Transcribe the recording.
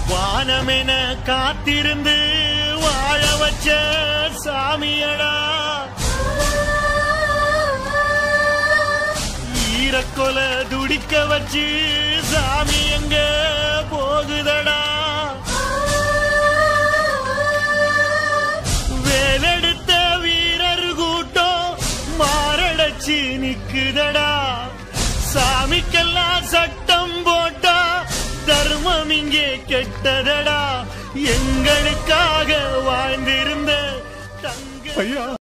வானமென காத்திருந்து வாழ வச்ச சாமியடா, ஈரக்கொல துடிக்க வச்சு சாமி எங்க போகுதடா, வேலெடுத்த வீரர் கூட்டம் மாரடைச்சு நிக்குதடா, சாமிக்கெல்லாம் சட்டம் போட்டா தர்மம் இங்கே கெட்டதடா, எங்களுக்காக வாழ்ந்திருந்த தங்க